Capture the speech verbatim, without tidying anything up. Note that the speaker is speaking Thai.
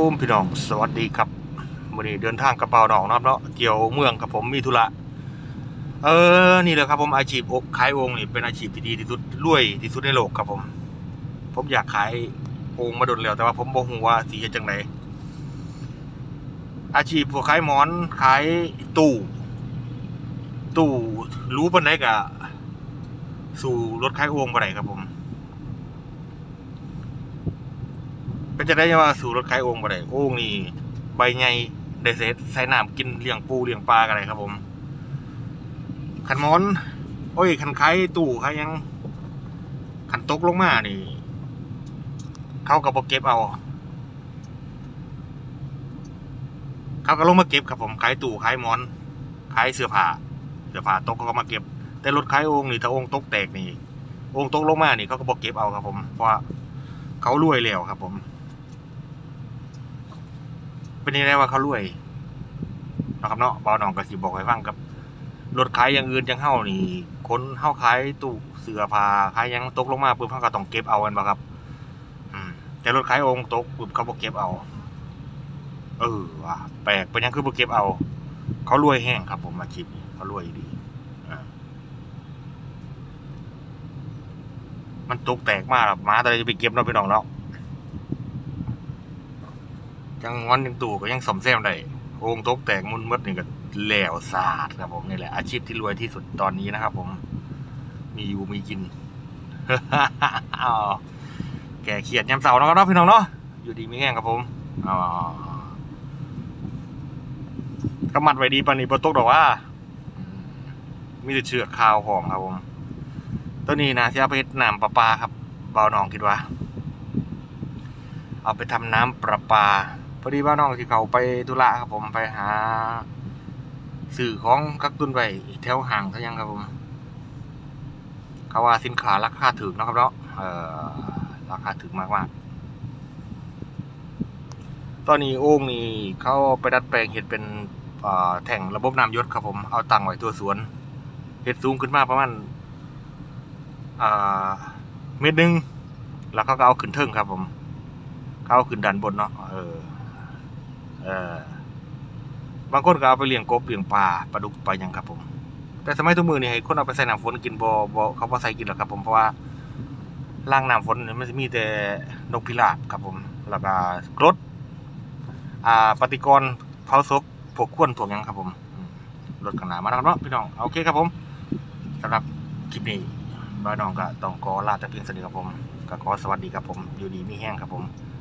ผมพี่น้องสวัสดีครับวันนี้เดินทางกระเป๋าหนองนะครับเนาะเกี่ยวเมืองกับผมมีธุระเออนี่แหละครับผมอาชีพอกขายโอ่งนี่เป็นอาชีพที่ดีที่สุดรวยที่สุดในโลกครับผมผมอยากขายโอ่งมาโดนแล้วแต่ว่าผมบ่ฮู้ว่าสิเฮ็ดจังไดอาชีพพวกขายหมอนขายตู้ตู้รู้ปานใดก็สู่รถขายโอ่งบ่ได้ครับผมเป็นจะได้ว่าสู่รถขายโอ่งบ่ได้โอ่งนี่ใบใหญ่ได้เสร็จใส่น้ำกินเลี้ยงปูเลี้ยงปลากันเลยครับผมขันมอนโอ้ยขันขายตู้ขายยังขันตกลงมานี่เขาก็บ่เก็บเอาเขาก็ลงมาเก็บครับผมขายตู้ขายมอนขายเสื้อผ้าเสื้อผ้าตกเขาก็มาเก็บแต่รถขายโอ่งนี่ถ้าโอ่งตกแตกนี่โอ่งตกลงมานี่เขาก็บ่เก็บเอาครับผมเพราะเขารวยแล้วครับผมเป็นยังไงว่าเขารวยนะครับเนาะบ่าวน้องก็สิบอกให้ฟังครับรถขายอย่างอื่นจังเฮานี่คนเฮาขายตู้เสื้อผ้าขายยังตกลงมาปุ๊บเฮาก็ต้องเก็บเอากันบ่ครับอืมแต่รถขายโอ่งตกปุ๊บเขาบ่เก็บเอาเออว่ะแปลกเป็นหยังคือบ่เก็บเอาเขารวยแห้งครับผมอาชีพนี้เขารวยดีอ่ามันตกแตกมากหมาแต่จะไปเก็บเนาะพี่น้องเนาะจังงอนยังตู้ก็ยังซ่อมแซมได้โอ่งตกแตกมุนหมดนี่ก็แล้วสาดครับผมนี่แหละอาชีพที่รวยที่สุดตอนนี้นะครับผมมีอยู่มีกิน แก่เขียดยำเสาเนาะพี่น้องเนาะอยู่ดีมีแห้งครับผมอ๋อกำมัดไว้ดีปานนี้บ่ตกดอกว่ามีแต่เชือกคาวของครับผมตัวนี้นะที่เอาไปน้ำประปาครับบ่าวน้องคิดว่าเอาไปทำน้ำประปาพอดีบ่าวน้องที่เขาไปธุระครับผมไปหาสื่อของกักตุนไว้แถวห่างเขายังครับผมเขาว่าสินค้าราคาถูกนะครับเนาะเอ่อราคาถูกมากมากตอนนี้โอ่งนี่เขาไปดัดแปลงเห็ดเป็นแท่งระบบน้ำหยศครับผมเอาตั้งไว้ตัวสวนเห็ดสูงขึ้นมาประมาณเมตรหนึ่งแล้วเขาก็เอาขึ้นเทิงครับผมเขาเอาขึ้นด้านบนเนาะเออเออบางคนก็เอาไปเลี้ยงกบเลี้ยงปลาปลาดุกปลายังครับผมแต่สมัยทุกมือนี่ให้คนเอาไปใส่น้ำฝนกินบ่บ่เขาบ่ใส่กินหรอกครับผมเพราะว่าล่างน้ำฝนเนี่ยมันจะมีแต่นกพิราบครับผมแล้วก็กรดอ่าปฏิกรณ์เผาศพพวกควนพวกยังครับผมรถขนาดมาแล้วเนาะพี่น้องโอเคครับผมสำหรับคลิปนี้บ้านน้องก็ต้องขอลาแต่เพียงสวัสดีครับผมก็ขอสวัสดีครับผมอยู่ดีมีแห้งครับผม